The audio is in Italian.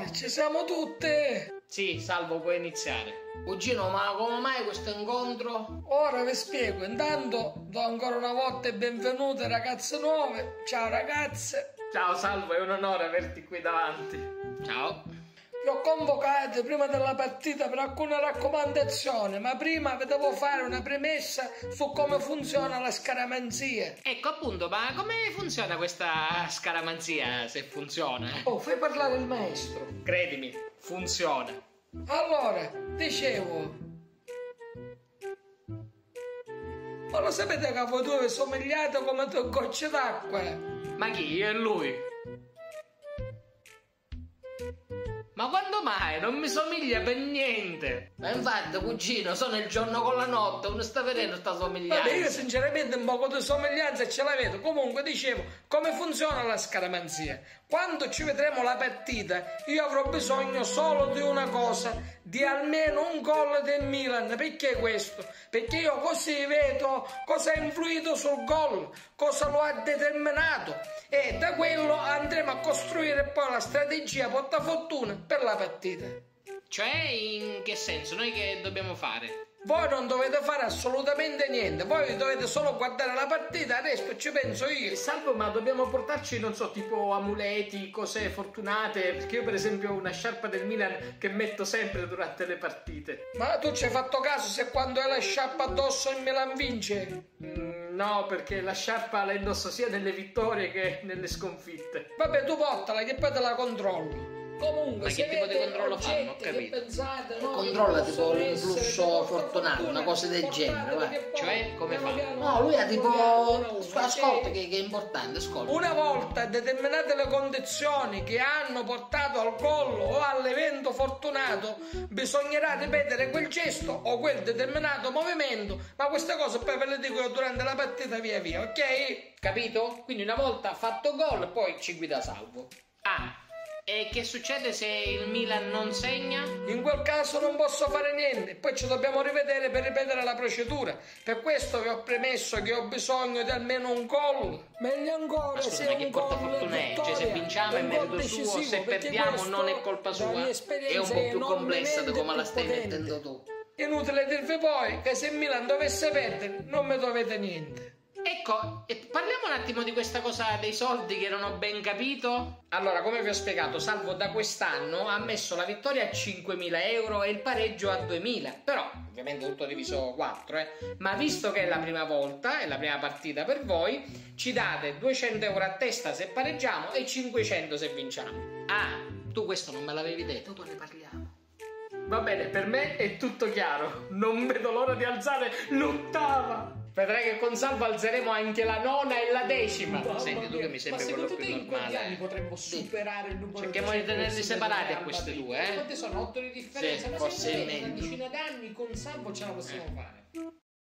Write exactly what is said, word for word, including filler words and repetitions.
Ah, ci siamo tutti! Sì, Salvo, puoi iniziare. Cugino, ma come mai questo incontro? Ora vi spiego. Intanto do ancora una volta il benvenuto ai ragazze nuove. Ciao ragazze. Ciao Salvo, è un onore averti qui davanti. Ciao. Vi ho convocato prima della partita per alcune raccomandazioni, ma prima vi devo fare una premessa su come funziona la scaramanzia. Ecco appunto, ma come funziona questa scaramanzia, se funziona? Oh, fai parlare il maestro. Credimi, funziona. Allora, dicevo... Ma lo sapete che voi due vi somigliate come due gocce d'acqua? Ma chi? Io e lui? Ma quando mai? Non mi somiglia per niente. Ma infatti, cugino, sono il giorno con la notte, uno sta vedendo sta somiglianza. Vabbè, io sinceramente un po' di somiglianza ce la vedo. Comunque, dicevo, come funziona la scaramanzia? Quando ci vedremo la partita, io avrò bisogno solo di una cosa, di almeno un gol del Milan. Perché questo? Perché io così vedo cosa ha influito sul gol, cosa lo ha determinato, e da quello andremo a costruire poi la strategia portafortuna per la partita. Cioè, in che senso? Noi che dobbiamo fare? Voi non dovete fare assolutamente niente, voi dovete solo guardare la partita, adesso ci penso io. Salvo, ma dobbiamo portarci, non so, tipo amuleti, cose fortunate, perché io per esempio ho una sciarpa del Milan che metto sempre durante le partite. Ma tu ci hai fatto caso se quando hai la sciarpa addosso il Milan vince? Mm, no, perché la sciarpa la indosso sia nelle vittorie che nelle sconfitte. Vabbè, tu portala che poi te la controllo. Comunque, ma che tipo di controllo fanno? Ho capito. Pensate, no, controlla tipo l'influsso fortunato, una cosa del genere, va. Cioè, come fa? No, lui ha tipo... Ascolta che, che è importante, ascolta. Una volta determinate le condizioni che hanno portato al gol o all'evento fortunato, bisognerà ripetere quel gesto o quel determinato movimento, ma queste cose poi ve le dico io durante la partita via via, ok? Capito? Quindi una volta fatto gol, poi ci guida Salvo. Ah, e che succede se il Milan non segna? In quel caso non posso fare niente, poi ci dobbiamo rivedere per ripetere la procedura. Per questo vi ho premesso che ho bisogno di almeno un gol. Meglio ancora, ma scusa, se ma un che gol portafortuna è? Cioè, se vinciamo è merito suo, se perdiamo non è colpa sua. È un po' più complessa di come la stai mettendo tu. Inutile dirvi poi che se il Milan dovesse perdere non mi dovete niente. Ecco, parliamo un attimo di questa cosa dei soldi che non ho ben capito. Allora, come vi ho spiegato, Salvo da quest'anno ha messo la vittoria a cinquemila euro e il pareggio a duemila. Però, ovviamente tutto diviso quattro, eh. Ma visto che è la prima volta, è la prima partita per voi, ci date duecento euro a testa se pareggiamo e cinquecento se vinciamo. Ah, tu questo non me l'avevi detto, poi ne parliamo. Va bene, per me è tutto chiaro. Non vedo l'ora di alzare l'ottava. Vedrai che con Salvo alzeremo anche la nona e la decima. Mamma Senti, tu mia. che mi sembra ma quello secondo più te in quegli normale. anni potremmo superare il numero Cerchiamo di tenerli separati a queste due, eh? Quante sono? otto di differenza? Sì, ma forse secondo è me una meglio. decina d'anni con Salvo ce la possiamo Eh. fare.